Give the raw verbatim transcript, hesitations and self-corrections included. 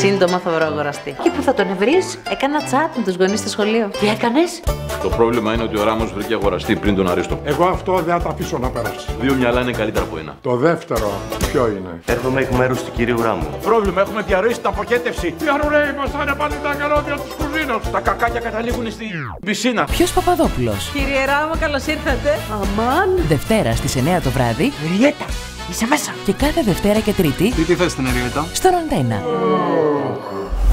σύντομα θα βρω αγοραστή. Και που θα τον βρεις, έκανα τσάτ με τους γονείς στο σχολείο. Τι έκανες? Το πρόβλημα είναι ότι ο Ράμος βρήκε αγοραστή πριν τον Αρίστο. Εγώ αυτό δεν θα το αφήσω να περάσει. Δύο μυαλά είναι καλύτερα από ένα. Το δεύτερο, ποιο είναι? Έρχομαι εκ μέρους του κυρίου Ράμου. Πρόβλημα, έχουμε διαρρήσει την αποκέτευση. Τι αρουραίοι μας θα είναι πάλι τα καλώδια της κουζίνας. Τα κακάκια καταλήγουν στην πισίνα. Ποιος Παπαδόπουλος? Κύριε Ράμο, καλώς ήρθατε. Αμάν. Δευτέρα στις εννιά το βράδυ. Ριέτα, είσαι μέσα. Και κάθε Δευτέρα και Τρίτη. Τι τι θες στην Εριέτα? Στον Αντένα.